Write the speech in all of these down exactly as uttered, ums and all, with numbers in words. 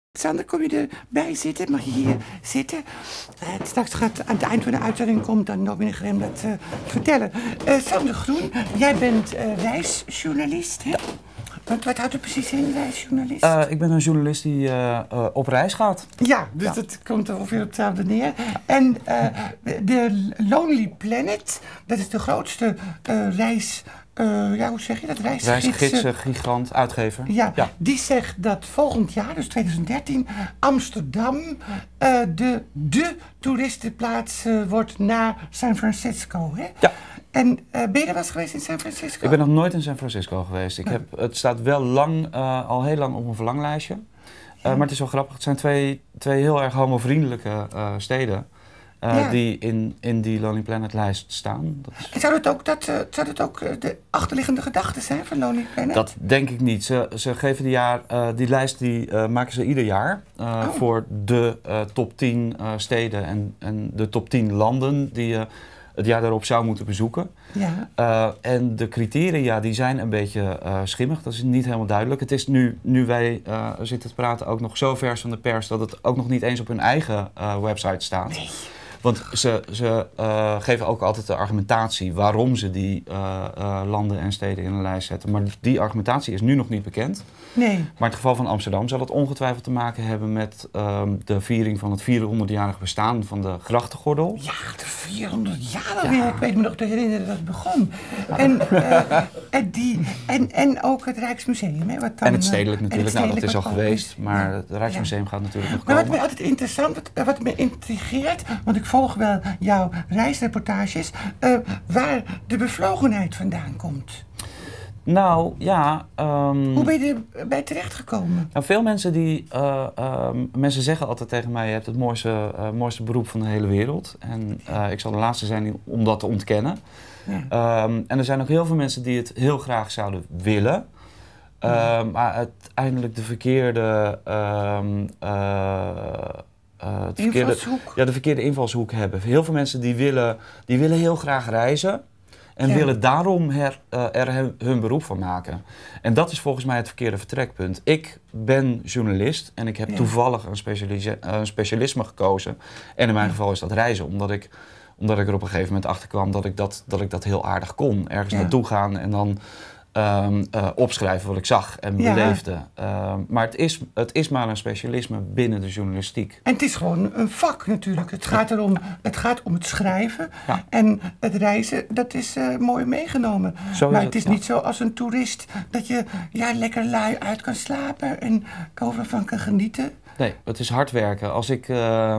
Sander, kom je erbij zitten? Mag je hier zitten? Uh, straks gaat aan het eind van de uitzending komt dan Nobine Grem dat uh, vertellen. Uh, Sander Groen, jij bent uh, reisjournalist, hè? Want wat houdt er precies in, reisjournalist? Uh, ik ben een journalist die uh, uh, op reis gaat. Ja, dus ja. dat komt er ongeveer op hetzelfde neer. En uh, de Lonely Planet, dat is de grootste uh, reis... Uh, ja, hoe zeg je dat? Reisgids, Reisgids, gigant, uitgever. Ja, ja, die zegt dat volgend jaar, dus twintig dertien, Amsterdam uh, de, de toeristenplaats uh, wordt na San Francisco. Hè? Ja. En uh, ben je er wel eens geweest in San Francisco? Ik ben nog nooit in San Francisco geweest. Ik oh. heb, het staat wel lang, uh, al heel lang op mijn verlanglijstje. Uh, ja. Maar het is wel grappig. Het zijn twee, twee heel erg homovriendelijke uh, steden. Uh, ja. Die in, in die Lonely Planet lijst staan. Dat is... En zou het ook, dat, uh, zou het ook uh, de achterliggende gedachten zijn van Lonely Planet? Dat denk ik niet. Ze, ze geven die, jaar, uh, die lijst die, uh, maken ze ieder jaar uh, oh. voor de uh, top tien uh, steden en, en de top tien landen die je uh, het jaar daarop zou moeten bezoeken. Ja. Uh, en de criteria die zijn een beetje uh, schimmig, dat is niet helemaal duidelijk. Het is nu, nu wij uh, zitten te praten ook nog zo vers van de pers dat het ook nog niet eens op hun eigen uh, website staat. Nee. Want ze, ze uh, geven ook altijd de argumentatie waarom ze die uh, uh, landen en steden in een lijst zetten. Maar die argumentatie is nu nog niet bekend. Nee. Maar in het geval van Amsterdam zal het ongetwijfeld te maken hebben met um, de viering van het vierhonderdjarig bestaan van de grachtengordel. Ja, de vierhonderd jaar alweer. Ja. Ik weet me nog te herinneren dat het begon. En, uh, en, die, en, en ook het Rijksmuseum. Hè, wat dan, en het stedelijk natuurlijk. Het stedelijk nou, dat is al geweest. Is. Maar ja. het Rijksmuseum ja. gaat natuurlijk nog maar komen. Wat me altijd interessant, wat, wat me intrigeert, want ik volg wel jouw reisreportages, uh, waar de bevlogenheid vandaan komt. Nou, ja... Um, Hoe ben je erbij terechtgekomen? Nou, veel mensen die... Uh, um, mensen zeggen altijd tegen mij, je hebt het mooiste, uh, mooiste beroep van de hele wereld. En uh, ik zal de laatste zijn om dat te ontkennen. Ja. Um, en er zijn ook heel veel mensen die het heel graag zouden willen. Uh, ja. Maar uiteindelijk de verkeerde... Um, uh, Uh, het verkeerde, ja, de verkeerde invalshoek hebben. Heel veel mensen die willen, die willen heel graag reizen en ja. willen daarom her, uh, er hun, hun beroep van maken. En dat is volgens mij het verkeerde vertrekpunt. Ik ben journalist en ik heb ja. toevallig een, specialis- een specialisme gekozen. En in mijn ja. geval is dat reizen, omdat ik, omdat ik er op een gegeven moment achter kwam dat ik dat, dat, ik dat heel aardig kon. Ergens ja. naartoe gaan en dan... Um, uh, opschrijven wat ik zag en beleefde. Ja. Um, maar het is, het is maar een specialisme binnen de journalistiek. En het is gewoon een vak natuurlijk. Het gaat erom, het gaat om het schrijven. Ja. En het reizen, dat is uh, mooi meegenomen. Zo maar is het, het is ja. niet zo als een toerist dat je ja, lekker lui uit kan slapen en overal van kan genieten. Nee, het is hard werken. Als ik... Uh,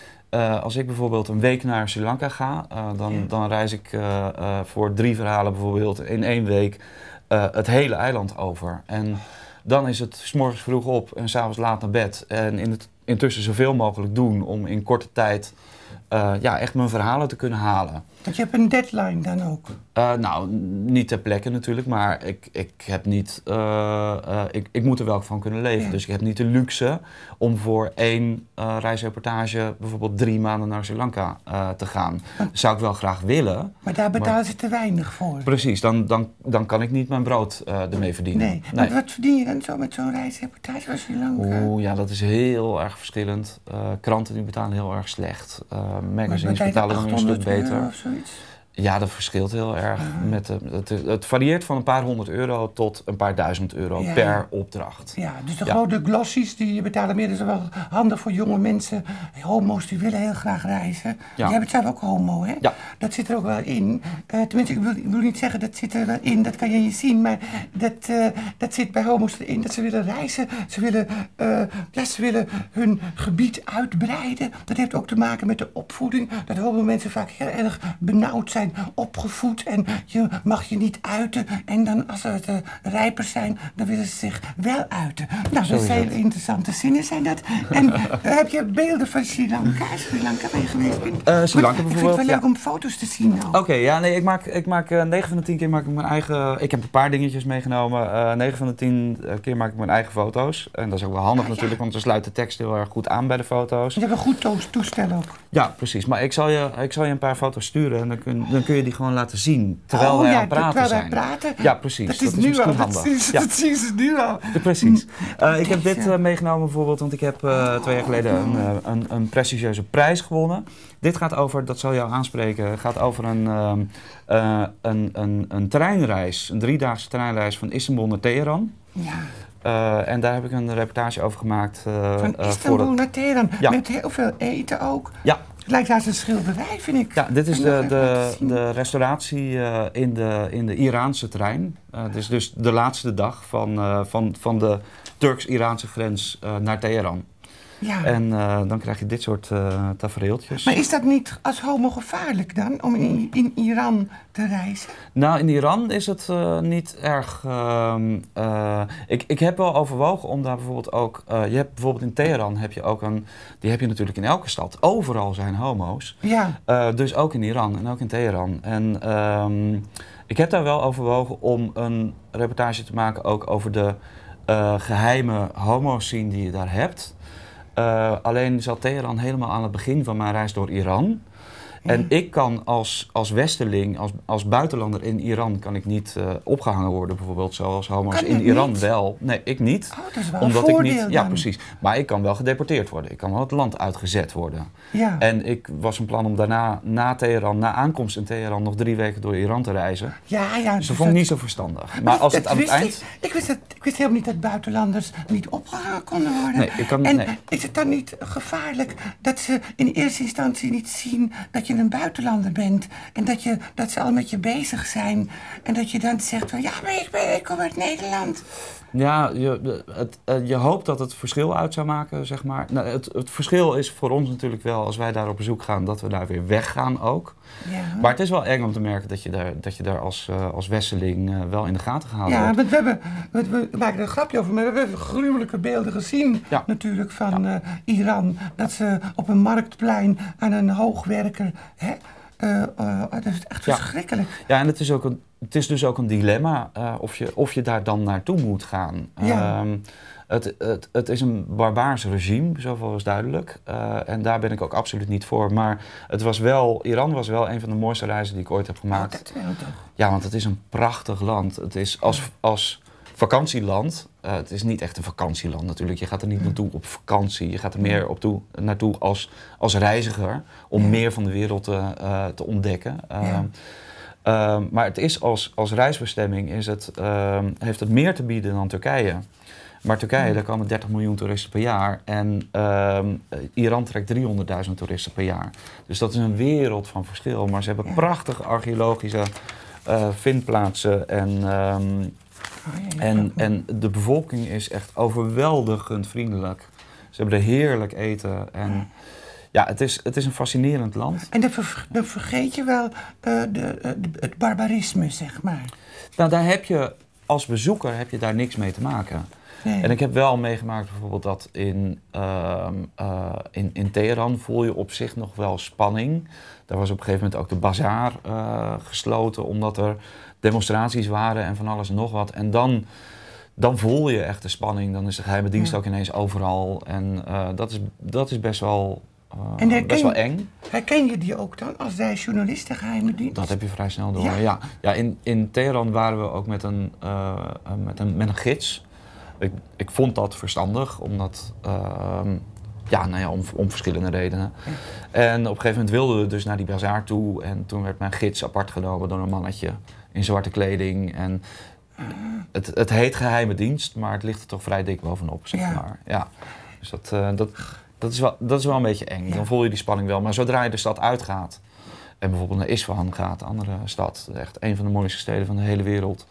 Uh, als ik bijvoorbeeld een week naar Sri Lanka ga, uh, dan, ja. dan reis ik uh, uh, voor drie verhalen bijvoorbeeld in één week uh, het hele eiland over. En dan is het 's morgens vroeg op en 's avonds laat naar bed. En in het, intussen zoveel mogelijk doen om in korte tijd uh, ja, echt mijn verhalen te kunnen halen. Want je hebt een deadline dan ook? Uh, nou, niet ter plekke natuurlijk, maar ik, ik heb niet, uh, uh, ik, ik moet er wel van kunnen leven. Ja. Dus ik heb niet de luxe om voor één uh, reisreportage bijvoorbeeld drie maanden naar Sri Lanka uh, te gaan. Dat zou ik wel graag willen. Maar daar betalen maar, ze te weinig voor. Precies, dan, dan, dan kan ik niet mijn brood uh, ermee verdienen. Nee, nee. Wat verdien je dan zo met zo'n reisreportage van Sri Lanka? Oeh, ja, dat is heel erg verschillend. Uh, kranten die betalen heel erg slecht. Uh, magazines betalen dan een stuk beter. Of zoiets? Ja, dat verschilt heel erg. Uh-huh. Met de, het, het varieert van een paar honderd euro tot een paar duizend euro ja. per opdracht. Ja, dus de ja. grote glossies die betalen meer. Dat is wel handig voor jonge mensen. Homo's die willen heel graag reizen. Ja. Jij bent zelf ook homo, hè? Ja. Dat zit er ook wel in. Uh, tenminste, ik wil, ik wil niet zeggen dat zit er wel in. Dat kan je niet zien. Maar dat, uh, dat zit bij homo's erin. Dat ze willen reizen. Ze willen, uh, ja, ze willen hun gebied uitbreiden. Dat heeft ook te maken met de opvoeding. Dat homo mensen vaak heel erg benauwd zijn. Opgevoed en je mag je niet uiten. En dan als ze uh, rijper zijn, dan willen ze zich wel uiten. Nou, dat zijn hele interessante zinnen zijn dat. En uh, heb je beelden van Sri Lanka? Sri Lanka waar je geweest bent? Uh, Sri Lanka bijvoorbeeld. Ik vind het wel leuk ja. om foto's te zien. Oké, okay, ja, nee, ik maak, ik maak uh, negen van de tien keer maak ik mijn eigen... Ik heb een paar dingetjes meegenomen. Uh, negen van de tien keer maak ik mijn eigen foto's. En dat is ook wel handig ah, natuurlijk, ja. want ze sluit de tekst heel erg goed aan bij de foto's. Je hebt een goed toestel ook. Ja, precies. Maar ik zal je, ik zal je een paar foto's sturen en dan kun, dan kun je die gewoon laten zien terwijl oh, wij ja, aan het praten terwijl zijn. wij praten. Ja, precies. Dat is, dat is nu al. handig. Dat, zien, ja. dat zien ze nu al. Ja, precies. Uh, ik heb dit uh, meegenomen bijvoorbeeld, want ik heb uh, twee jaar geleden een, uh, een, een prestigieuze prijs gewonnen. Dit gaat over, dat zal jou aanspreken, gaat over een, uh, uh, een, een, een treinreis, een driedaagse treinreis van Istanbul naar Teheran. Ja. Uh, en daar heb ik een reportage over gemaakt. Uh, van uh, Istanbul voor het... naar Teheran, ja. met heel veel eten ook. Ja. Het lijkt als een schilderij, vind ik. Ja, dit is de, de, de restauratie uh, in, de, in de Iraanse trein. Uh, het is dus de laatste dag van, uh, van, van de Turks-Iraanse grens uh, naar Teheran. Ja. En uh, dan krijg je dit soort uh, tafereeltjes. Maar is dat niet als homo gevaarlijk dan, om in, in Iran te reizen? Nou, in Iran is het uh, niet erg... Uh, uh, ik, ik heb wel overwogen om daar bijvoorbeeld ook... Uh, je hebt bijvoorbeeld in Teheran heb je ook een... Die heb je natuurlijk in elke stad. Overal zijn homo's. Ja. Uh, dus ook in Iran en ook in Teheran. En um, ik heb daar wel overwogen om een reportage te maken ook over de uh, geheime homo-scene die je daar hebt. Uh, alleen zat Teheran helemaal aan het begin van mijn reis door Iran. Ja. En ik kan als, als westerling, als, als buitenlander in Iran, kan ik niet uh, opgehangen worden bijvoorbeeld zoals homo's in Iran niet? wel. Nee, ik niet. Oh, dat is wel omdat een voordeel ik niet. dan. Ja, precies. Maar ik kan wel gedeporteerd worden. Ik kan wel het land uitgezet worden. Ja. En ik was van plan om daarna, na Teheran, na aankomst in Teheran, nog drie weken door Iran te reizen. Ja, ja. Dus dat vond ik niet zo verstandig. Maar als het aan het eind... Ik, ik, wist het, ik wist helemaal niet dat buitenlanders niet opgehangen konden worden. Nee, ik kan, en nee. is het dan niet gevaarlijk dat ze in eerste instantie niet zien dat je een buitenlander bent en dat, je, dat ze al met je bezig zijn en dat je dan zegt van ja, maar ik, ben, ik kom uit Nederland. Ja, je, het, je hoopt dat het verschil uit zou maken, zeg maar. Nou, het, het verschil is voor ons natuurlijk wel, als wij daar op bezoek gaan, dat we daar weer weggaan ook. Ja. Maar het is wel eng om te merken dat je daar, dat je daar als, uh, als westerling uh, wel in de gaten gehaald ja, wordt. Ja, we, hebben, we, we maken er een grapje over, maar we hebben gruwelijke beelden gezien ja. natuurlijk van ja. uh, Iran. Dat ze op een marktplein aan een hoogwerker... Hè, Uh, uh, dat is echt ja. verschrikkelijk. Ja, en het is, ook een, het is dus ook een dilemma uh, of, je, of je daar dan naartoe moet gaan. Ja. Um, het, het, het is een barbaars regime, zoveel is duidelijk. Uh, en daar ben ik ook absoluut niet voor. Maar het was wel, Iran was wel een van de mooiste reizen die ik ooit heb gemaakt. Oh, dat wel toch. Ja, want het is een prachtig land. Het is als, als vakantieland. Uh, het is niet echt een vakantieland natuurlijk. Je gaat er niet naartoe op vakantie. Je gaat er meer op toe, naartoe als, als reiziger. Om ja. meer van de wereld te, uh, te ontdekken. Uh, ja. uh, maar het is als, als reisbestemming is het, uh, heeft het meer te bieden dan Turkije. Maar Turkije, ja. daar komen dertig miljoen toeristen per jaar. En uh, Iran trekt driehonderdduizend toeristen per jaar. Dus dat is een wereld van verschil. Maar ze hebben ja. prachtige archeologische uh, vindplaatsen. En... Um, Oh, ja, en, en de bevolking is echt overweldigend vriendelijk. Ze hebben er heerlijk eten. En ja, het is, het is een fascinerend land. En dan, ver, dan vergeet je wel uh, de, de, het barbarisme, zeg maar. Nou, daar heb je als bezoeker heb je daar niks mee te maken. Nee. En ik heb wel meegemaakt bijvoorbeeld dat in, uh, uh, in, in Teheran voel je op zich nog wel spanning. Daar was op een gegeven moment ook de bazaar uh, gesloten, omdat er demonstraties waren en van alles en nog wat. En dan, dan voel je echt de spanning. Dan is de geheime dienst ja. ook ineens overal. En uh, dat, is, dat is best wel, uh, en herken, best wel eng. Herken je die ook dan als journalist de geheime dienst? Dat heb je vrij snel door. Ja, ja. ja in, in Teheran waren we ook met een, uh, met een, met een gids. Ik, ik vond dat verstandig, omdat... Uh, Ja, nou ja, om, om verschillende redenen. Ja. En op een gegeven moment wilden we dus naar die bazaar toe. En toen werd mijn gids apart genomen door een mannetje in zwarte kleding. En het, het heet geheime dienst, maar het ligt er toch vrij dik bovenop, zeg ja. maar. Ja. Dus dat, uh, dat, dat, is wel, dat is wel een beetje eng. Ja. Dan voel je die spanning wel. Maar zodra je de stad uitgaat, en bijvoorbeeld naar Isfahan gaat, een andere stad, echt een van de mooiste steden van de hele wereld.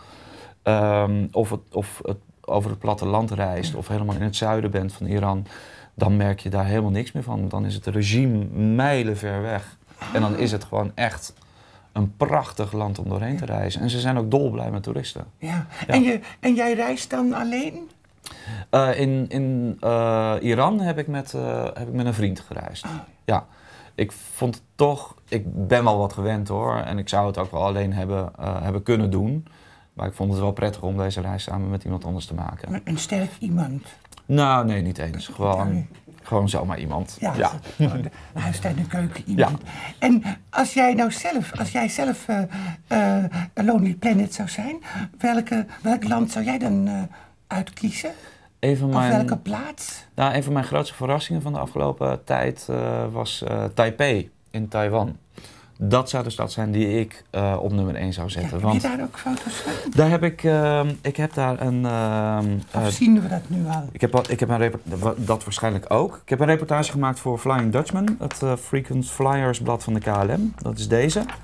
Um, of het, of het over het platteland reist, ja. of helemaal in het zuiden bent van Iran... dan merk je daar helemaal niks meer van. Dan is het regime mijlen ver weg. En dan is het gewoon echt een prachtig land om doorheen te reizen. En ze zijn ook dolblij met toeristen. Ja. Ja. En, je, en jij reist dan alleen? Uh, in in uh, Iran heb ik, met, uh, heb ik met een vriend gereisd. Oh. Ja. Ik vond het toch... Ik ben wel wat gewend hoor. En ik zou het ook wel alleen hebben, uh, hebben kunnen doen. Maar ik vond het wel prettig om deze reis samen met iemand anders te maken. Een sterk iemand? Nou, nee, niet eens. Gewoon, Gewoon zomaar iemand. Ja, ja. de huistuin en keuken iemand. Ja. En als jij nou zelf, als jij zelf uh, uh, een Lonely Planet zou zijn, welke, welk land zou jij dan uh, uitkiezen? Een van mijn, of welke plaats? Nou, een van mijn grootste verrassingen van de afgelopen tijd uh, was uh, Taipei in Taiwan. Dat zou de stad zijn die ik uh, op nummer één zou zetten. Ja, want heb je daar ook foto's van? Daar heb ik, uh, ik heb daar een... Uh, of zien we dat nu al? Ik heb, ik heb een dat waarschijnlijk ook. Ik heb een reportage gemaakt voor Flying Dutchman, het uh, Frequent Flyers blad van de K L M. Dat is deze. Um,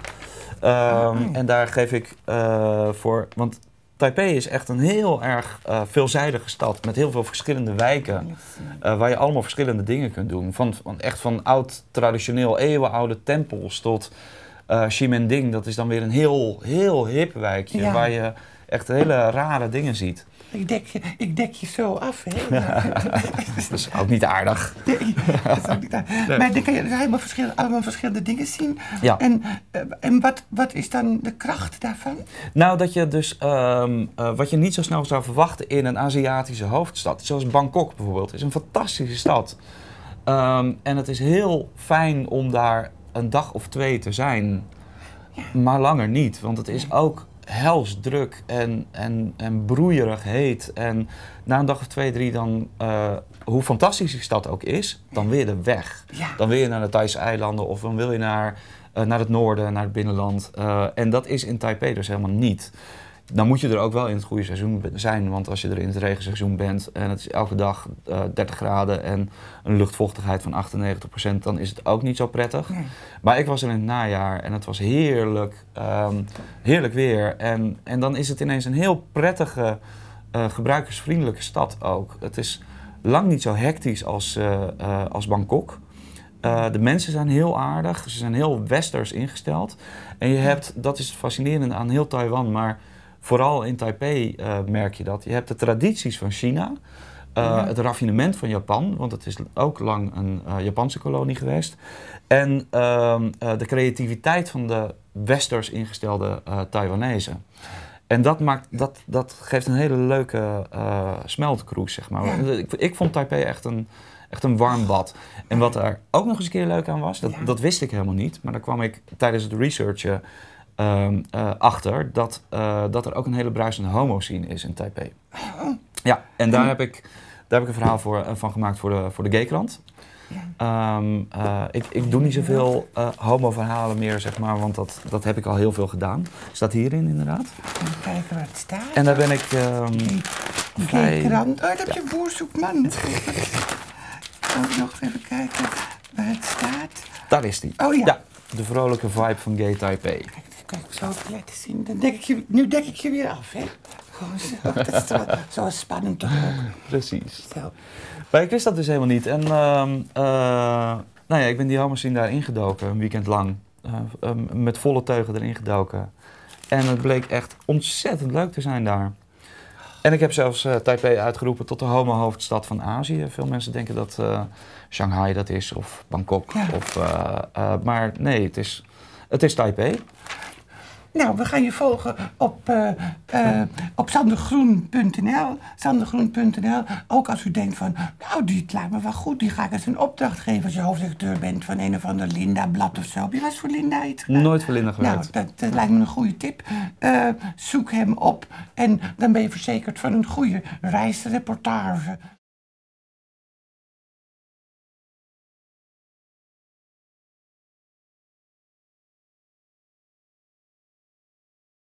oh, nee. En daar geef ik uh, voor... Want Taipei is echt een heel erg uh, veelzijdige stad met heel veel verschillende wijken. Uh, waar je allemaal verschillende dingen kunt doen. Van, van, echt van oud, traditioneel, eeuwenoude tempels tot uh, Ximending. Dat is dan weer een heel, heel hip wijkje ja. waar je echt hele rare dingen ziet. Ik dek je, ik dek je zo af, hè? Dat is ook niet aardig. Nee, dat is ook niet aardig. Nee. Maar dan kan je helemaal verschillende, allemaal verschillende dingen zien. Ja. En, uh, en wat, wat is dan de kracht daarvan? Nou, dat je dus, um, uh, wat je niet zo snel zou verwachten in een Aziatische hoofdstad, zoals Bangkok bijvoorbeeld, is een fantastische stad. Um, en het is heel fijn om daar een dag of twee te zijn, ja. maar langer niet. Want het is ook hels druk en, en, en broeierig heet. En na een dag of twee, drie, dan, uh, hoe fantastisch die stad ook is, dan wil je er weg. Ja. Dan wil je naar de Thaise eilanden of dan wil je naar, uh, naar het noorden, naar het binnenland. Uh, en dat is in Taipei dus helemaal niet. Dan moet je er ook wel in het goede seizoen zijn, want als je er in het regenseizoen bent en het is elke dag uh, dertig graden en een luchtvochtigheid van achtennegentig procent, dan is het ook niet zo prettig. Nee. Maar ik was er in het najaar en het was heerlijk, um, heerlijk weer. En, en dan is het ineens een heel prettige, uh, gebruikersvriendelijke stad ook. Het is lang niet zo hectisch als, uh, uh, als Bangkok. Uh, de mensen zijn heel aardig, ze zijn heel westers ingesteld. En je hebt, dat is het fascinerende aan heel Taiwan, maar vooral in Taipei uh, merk je dat. Je hebt de tradities van China, uh, ja. het raffinement van Japan, want het is ook lang een uh, Japanse kolonie geweest. En uh, uh, de creativiteit van de westers ingestelde uh, Taiwanezen. En dat, maakt, dat, dat geeft een hele leuke uh, smeltkroes, zeg maar. Ja. Ik, ik vond Taipei echt een, echt een warm bad. En wat er ook nog eens een keer leuk aan was, dat, ja. dat wist ik helemaal niet, maar daar kwam ik tijdens het researchen Um, uh, achter dat, uh, dat er ook een hele bruisende homo-scene is in Taipei. Ja, en daar heb ik, daar heb ik een verhaal voor, uh, van gemaakt voor de, voor de Gaykrant. Ja. Um, uh, ik, ik doe niet zoveel uh, homo-verhalen meer, zeg maar, want dat, dat heb ik al heel veel gedaan. Staat hierin inderdaad. Even kijken waar het staat. En daar ben ik... Um, de Gaykrant. Oh, dat heb je Boer zoekt man. Ik ga nog even kijken waar het staat. Daar is die. Oh ja. Ja. De vrolijke vibe van Gay Taipei. Kijk, kijk zo even laten zien. Dan dek ik je, nu dek ik je weer af, hè? Gewoon zo. Dat is toch zo spannend toch ook. Precies. Zo. Maar ik wist dat dus helemaal niet. En uh, uh, nou ja, ik ben die homoscene daar ingedoken, een weekend lang. Uh, um, met volle teugen erin gedoken. En het bleek echt ontzettend leuk te zijn daar. En ik heb zelfs uh, Taipei uitgeroepen tot de homo-hoofdstad van Azië. Veel mensen denken dat uh, Shanghai dat is, of Bangkok. Ja. Of, uh, uh, maar nee, het is, het is Taipei. Nou, we gaan je volgen op, uh, uh, op sandergroen punt n l. sandergroen punt n l. Ook als u denkt van, nou, die lijkt me wel goed. Die ga ik eens een opdracht geven als je hoofdredacteur bent van een of ander Linda-blad of zo. Heb je wel eens voor Linda iets gedaan? Nooit voor Linda gewerkt. Nou, dat, dat lijkt me een goede tip. Uh, zoek hem op en dan ben je verzekerd van een goede reisreportage.